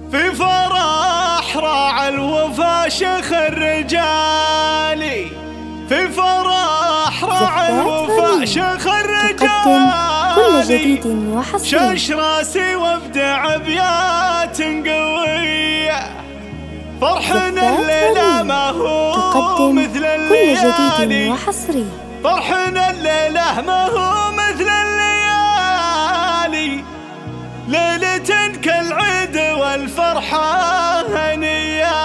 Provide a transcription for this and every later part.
في فرح راعى الوفا شيخ الرجال، في فرح راعى الوفا شيخ الرجال. كل جديد وحصري شش راسي وابدع ابيات قوية، فرحنا الليلة ما هو مثل الليالي. كل جديد وحصري فرحنا الليلة ما هو مثل الليالي، ليلة كالعيد والفرحة هنية.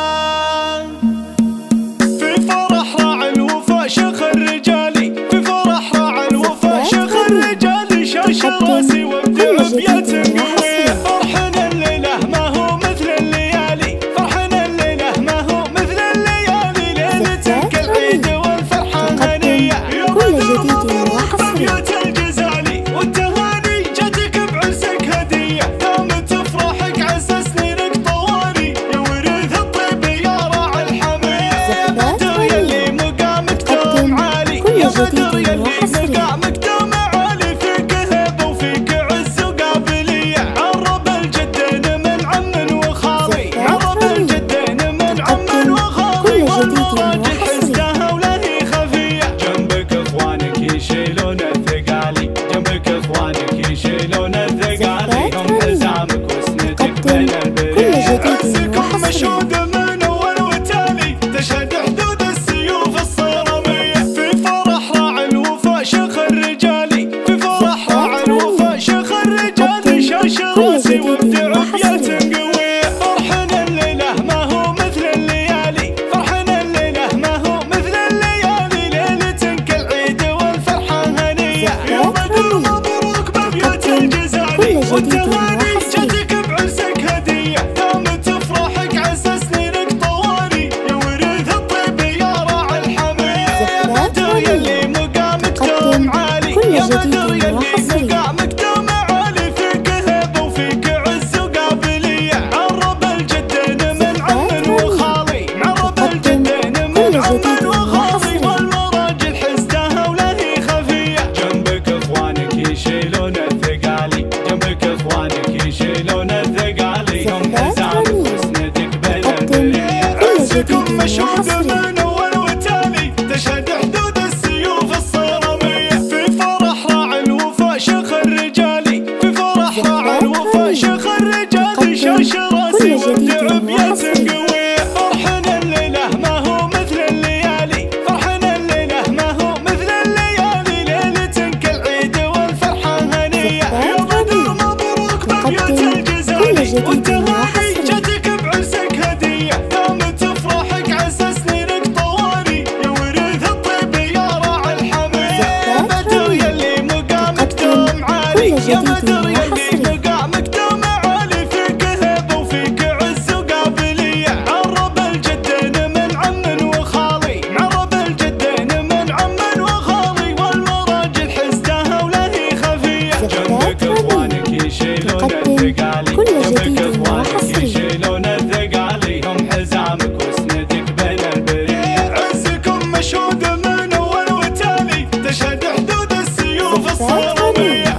في فرح راعى الوفا شيخ الرجال، في فرح راعى الوفا شيخ الرجال. شاش راسي وابدع ابيات قوية، فرحنا الليلة ما هو مثل الليالي. فرحنا الليلة ما هو مثل الليالي، ليلة كالعيد والفرحة هنية. يا بدر مبروك بابيات الجزالي، والتهاني جاتك بعرسك هدية. دامت افراحك عسى سنينك طوالي، يا وريث الطيب يا راعي الحمية. يا بدر يلي مقامك دوم عالي، يا بدر يلي مقامك دوم عالي. فيك هبة وفيك عز وقابلية، عرب الجدين من عم وخالي. عرب الجدين من عم وخالي، والمراجل حسدها ولا هي خفية. جنبك اخوانك يشيلون الثقالي، جنبك اخوانك يشيلون الثقالي. هم حزامك وسندك بين البرية. عزكم مشهود من اول وتالي، تشهد حدود السيوف الصرامية. في فرح راعى الوفا شيخ الرجال، في فرح راعى الوفا شيخ الرجال. شاش راسي وابدع ابيات قوية، فرحنا الليلة ما هو مثل الليالي. فرحنا الليلة ما هو مثل الليالي، ليلة كالعيد والفرحة هنية. يا بدر مبروك بابيات الجزالي، والتهاني جاتك بعرسك هدية. دامت افراحك عسى سنينك طوالي، يا وريث الطيب يا راعي الحمية. يا بدر يلي مقامك دوم عالي، يا بدر يلي مقامك دوم عالي. فيك هبة وفيك عز وقابلية، عرب الجدين من عم وخالي. عرب الجدين من عم وخالي، والمراجل حسدها ولا هي خفية. جنبك اخوانك يشيلون الثقالي، جنبك اخوانك يشيلون الثقالي. هم حزامك وسندك بين البرية. عزكم مشهود من اول وتالي، تشهد حدود السيوف الصرامية. في فرح راعى الوفا شيخ الرجال، في فرح راعى الوفا شيخ الرجال. شاش راسي وابدع ابيات قوية، فرحنا الليلة ما هو مثل الليالي. فرحنا الليلة ما هو مثل الليالي، ليلة كالعيد والفرحة هنية. يا بدر مبروك بابيات الجزالي، والتهاني جاتك بعرسك هدية. دامت افراحك عسى سنينك طوالي، يا وريث الطيب يا راعي الحمية. يا بدر يلي مقامك دوم عالي، يا بدر يلي مقامك دوم عالي. فيك هبة وفيك عز وقابلية، عرب الجدين من عم وخالي. عرب الجدين من عم وخالي، والمراجل حسدها ولا هي خفية. جنبك اخوانك يشيلون الثقالي، جنبك اخوانك يشيلون الثقالي. هم حزامك وسندك بين البرية. عزكم مشهود من اول وتالي، تشهد حدود السيوف الصرامية.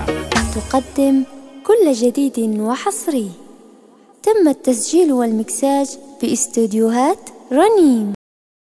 تقدم كل جديد وحصري. تم التسجيل والمكساج في استوديوهات رنيم.